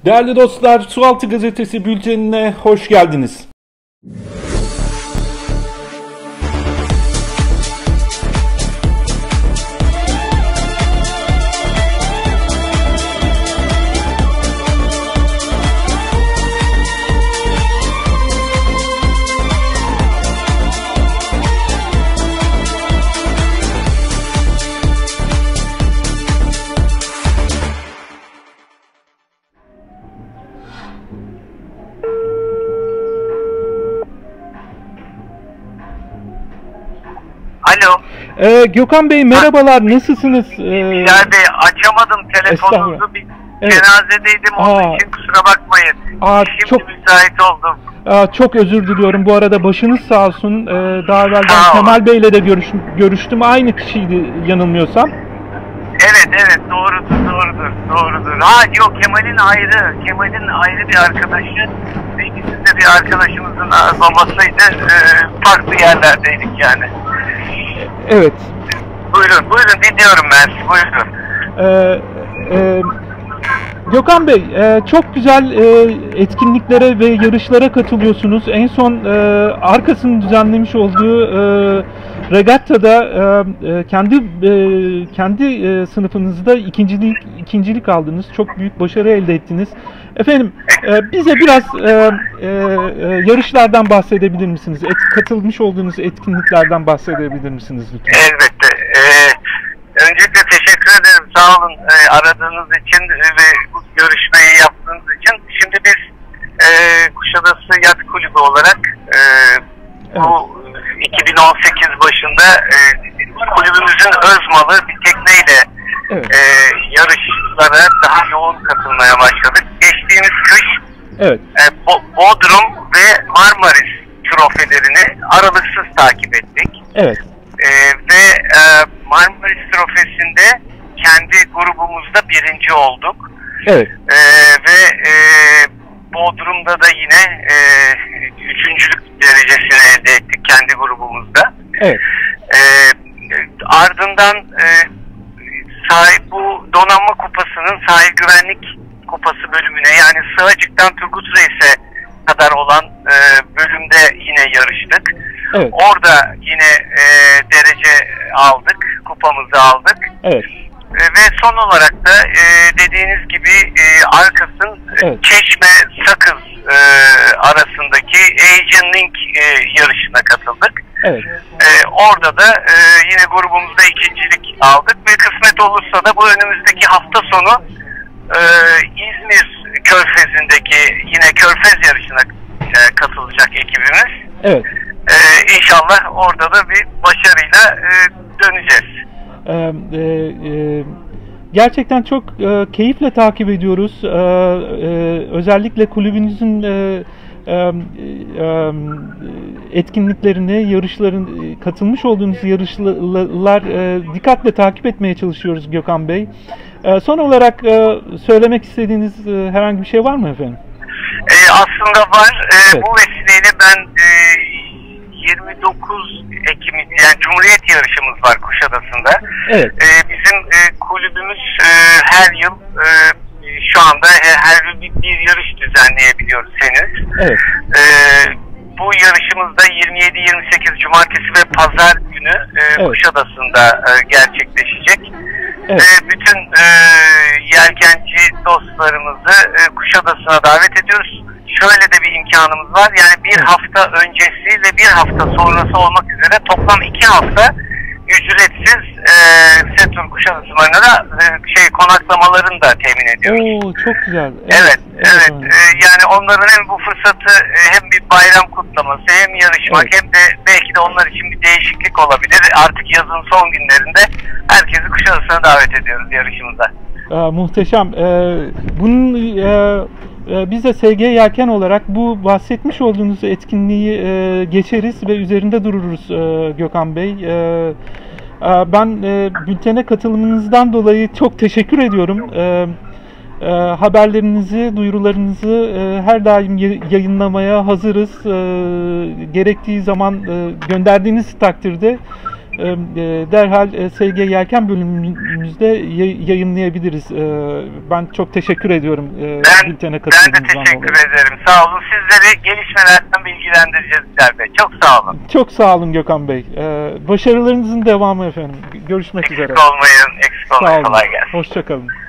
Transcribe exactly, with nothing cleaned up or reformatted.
Değerli dostlar, Sualtı Gazetesi bültenine hoş geldiniz. Alo. Ee, Gökhan Bey merhabalar, nasılsınız? Ee, Bilal Bey, açamadım telefonunuzu. Bir evet. cenazedeydim, onun Aa. için kusura bakmayın. Aa, Şimdi çok- müsait oldum. Aa, çok özür diliyorum. Bu arada başınız sağ olsun. Ee, daha evvel Sağ ben olun. Kemal Bey'le de görüş, görüştüm. Aynı kişiydi yanılmıyorsam. Evet evet, doğrudur doğrudur doğrudur. Ha yok, Kemal'in ayrı. Kemal'in ayrı bir arkadaşı. Ve ikisi de bir arkadaşımızın babasıydı. Ee, farklı yerlerdeydik yani. Evet. Buyurun buyurun, dinliyorum ben sizi, buyurun. Ee, e, Gökhan Bey, e, çok güzel e, etkinliklere ve yarışlara katılıyorsunuz. En son e, Arkas'ın düzenlemiş olduğu e, regattada e, e, kendi e, kendi e, sınıfınızda ikincilik ikincilik aldınız. Çok büyük başarı elde ettiniz. Efendim, e, bize biraz e, e, e, yarışlardan bahsedebilir misiniz? Et, katılmış olduğunuz etkinliklerden bahsedebilir misiniz lütfen? Elbette. Ee, öncelikle teşekkür ederim. Sağ olun e, aradığınız için ve bu görüşmeyi yaptığınız için. Şimdi biz e, Kuşadası Yat Kulübü olarak e, bu iki bin on sekiz başında e, kulübümüzün öz malı bir tekneyle Evet. e, yarışlara daha yoğun katılmaya başladık. Geçtiğimiz kış Evet. e, Bo- Bodrum ve Marmaris trofelerini aralıksız takip ettik. Evet. Ee, ve e, Marmaris Trofesi'nde kendi grubumuzda birinci olduk. Evet. Ee, ve e, Bodrum'da da yine e, üçüncülük derecesini elde ettik kendi grubumuzda. Evet. Ee, ardından e, sahip, bu donanma kupasının sahil güvenlik kupası bölümüne, yani Sığacık'tan Turgut Reis'e kadar olan e, bölümde yine yarıştık. Evet. Orada yine e, derece aldık, kupamızı aldık. Evet. E, ve son olarak da e, dediğiniz gibi e, Arkas'ın Evet. Çeşme Sakız e, arasındaki Asian Link e, yarışına katıldık. Evet. E, orada da e, yine grubumuzda ikincilik aldık ve kısmet olursa da bu önümüzdeki hafta sonu e, İzmir Körfezi'ndeki yine Körfez yarışına e, katılacak ekibimiz. Evet. Ee, inşallah orada da bir başarıyla e, döneceğiz. Ee, e, e, gerçekten çok e, keyifle takip ediyoruz. Ee, e, özellikle kulübünüzün e, e, e, etkinliklerini, yarışların, katılmış olduğunuz yarışlar e, dikkatle takip etmeye çalışıyoruz Gökhan Bey. E, son olarak e, söylemek istediğiniz e, herhangi bir şey var mı efendim? Ee, aslında var. Ee, Evet. Bu vesileyle ben e, yirmi dokuz Ekim, yani Cumhuriyet yarışımız var Kuşadası'nda. Evet. Ee, bizim e, kulübümüz e, her yıl e, şu anda e, her yıl bir, bir yarış düzenleyebiliyoruz henüz. Evet. Ee, bu yarışımız da yirmi yedi yirmi sekiz Cumartesi ve Pazar günü e, Evet. Kuşadası'nda e, gerçekleşecek. Evet. Ve bütün e, yelkenci dostlarımızı e, Kuşadası'na davet ediyoruz. Şöyle de bir imkanımız var. Yani bir hafta öncesi ve bir hafta sonrası olmak üzere toplam iki hafta ücretsiz e, Setur Kuşadası Marina'da e, şey konaklamalarını da temin ediyoruz. Oo, çok güzel. Evet, evet. efendim. E, yani onların hem bu fırsatı e, hem bir bayram kutlaması, hem yarışmak, Evet. hem de belki de onlar için bir değişiklik olabilir. Artık yazın son günlerinde herkesi Kuşadası'na davet ediyoruz yarışımıza. Aa, muhteşem. Ee, bunun e, e, biz de S G Yelken olarak bu bahsetmiş olduğunuz etkinliği e, geçeriz ve üzerinde dururuz e, Gökhan Bey. E, e, ben e, bültene katılımınızdan dolayı çok teşekkür ediyorum. E, e, haberlerinizi, duyurularınızı e, her daim yayınlamaya hazırız. E, gerektiği zaman e, gönderdiğiniz takdirde e, derhal e, S G Yelken bölümümüzde yayınlayabiliriz. E, ben çok teşekkür ediyorum e, ben, bültene ben de teşekkür dolayı. ederim. Sağ olun. Sizleri gelişmelerden bilgilendireceğiz İlker Bey. Çok sağ olun. Çok sağ olun Gökhan Bey. E, başarılarınızın devamı efendim. Görüşmek eksik üzere. Eksik olmayın. Eksik olmayın. Kolay gelsin. Hoşça kalın.